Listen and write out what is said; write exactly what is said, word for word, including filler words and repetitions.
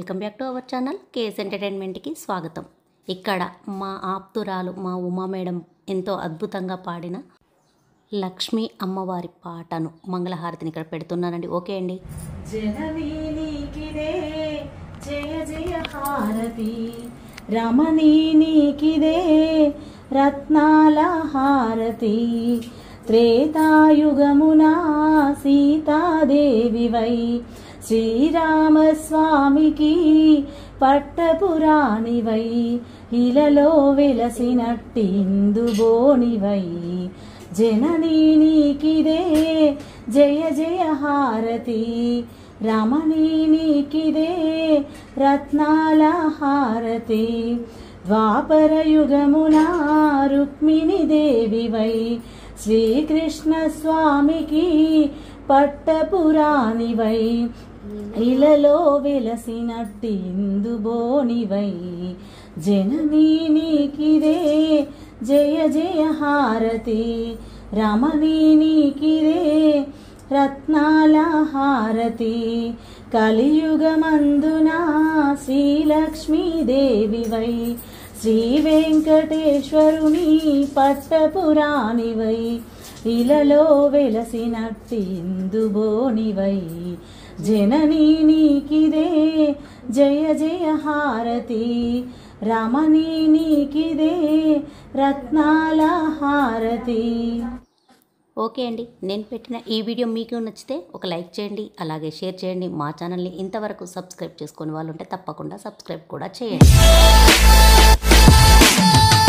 Welcome back to our channel KS ఎంటర్టైన్మెంట్కి స్వాగతం. ఇక్కడ మా ఆప్తురాలు మా ఉమా మేడం ఎంతో అద్భుతంగా పాడిన లక్ష్మీ అమ్మవారి పాటను మంగళహారతిని ఇక్కడ పెడుతున్నానండి. ఓకే అండి. జననీ నీకిదే జయ జయ హారతి, రమణీ నీకిదే రత్నాల హారతి, త్రేతాయుగమునా సీతాదేవివై శ్రీరామస్వామికి పట్టపురాణివై ఇలలో వెలసినట్టి ఇందుబోనివై, జననీ నీకిదే జయ జయ హారతి, రమణీ నీకిదే రత్నాల హారతి, ద్వాపరయుగమునా రుక్మిణి దేవివై శ్రీకృష్ణ స్వామికి పట్టపురాణివై ఇలలో వెలసినట్టి ఇందుబోనివై, జననీ నీకిదే జయ జయ హారతి, రమణీ నీకిదే రత్నాల హారతి, కలియుగమందునా శ్రీలక్ష్మీదేవివై శ్రీ వెంకటేశ్వరుని పట్టపురాణివై ఇలలో వెలసినట్టి ఇందుబోనివై, జననీ నీకిదే జయ జయ హారతి, రమణీ నీకిదే రత్నాల హారతి. ఓకే అండి, నేను పెట్టిన ఈ వీడియో మీకు నచ్చితే ఒక లైక్ చేయండి, అలాగే షేర్ చేయండి. మా ఛానల్ని ఇంతవరకు సబ్స్క్రైబ్ చేసుకునే వాళ్ళు ఉంటే తప్పకుండా సబ్స్క్రైబ్ కూడా చేయండి.